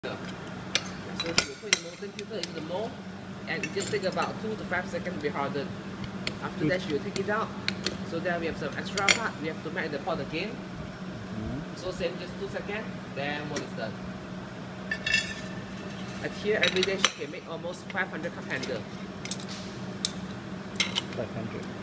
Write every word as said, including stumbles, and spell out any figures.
So you put the molten pewter into the mold, and it just take about two to five seconds to be hardened. After that, you take it out. So then we have some extra part. We have to make the pot again. Mm-hmm. So same, just two seconds. Then mold is done. At here, every day she can make almost five hundred cup handle. five hundred.